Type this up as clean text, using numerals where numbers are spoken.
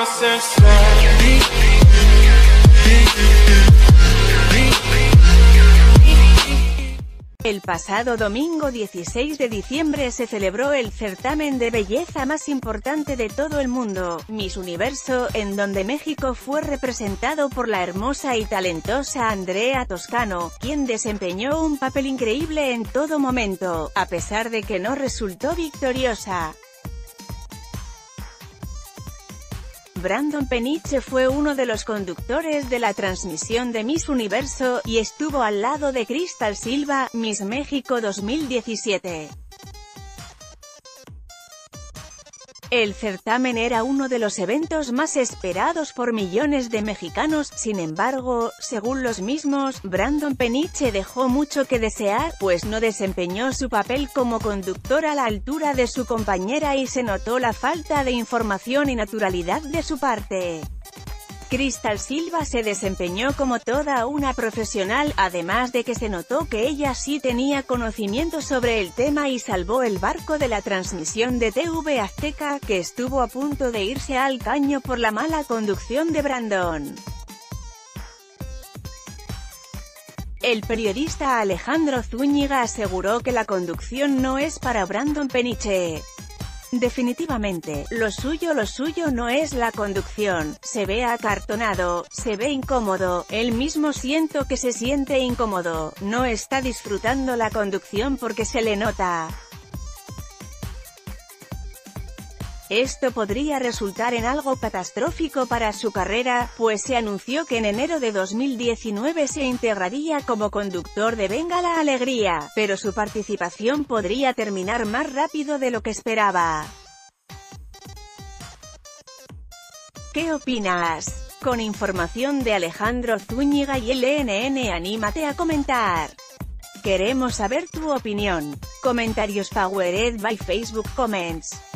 El pasado domingo 16 de diciembre se celebró el certamen de belleza más importante de todo el mundo, Miss Universo, en donde México fue representado por la hermosa y talentosa Andrea Toscano, quien desempeñó un papel increíble en todo momento, a pesar de que no resultó victoriosa. Brandon Peniche fue uno de los conductores de la transmisión de Miss Universo, y estuvo al lado de Cristal Silva, Miss México 2017. El certamen era uno de los eventos más esperados por millones de mexicanos. Sin embargo, según los mismos, Brandon Peniche dejó mucho que desear, pues no desempeñó su papel como conductor a la altura de su compañera y se notó la falta de información y naturalidad de su parte. Cristal Silva se desempeñó como toda una profesional, además de que se notó que ella sí tenía conocimiento sobre el tema y salvó el barco de la transmisión de TV Azteca, que estuvo a punto de irse al caño por la mala conducción de Brandon. El periodista Alejandro Zúñiga aseguró que la conducción no es para Brandon Peniche. Definitivamente, lo suyo no es la conducción, se ve acartonado, se ve incómodo, él mismo siento que se siente incómodo, no está disfrutando la conducción porque se le nota. Esto podría resultar en algo catastrófico para su carrera, pues se anunció que en enero de 2019 se integraría como conductor de Venga la Alegría, pero su participación podría terminar más rápido de lo que esperaba. ¿Qué opinas? Con información de Alejandro Zúñiga y LNN, anímate a comentar. Queremos saber tu opinión. Comentarios powered by Facebook Comments.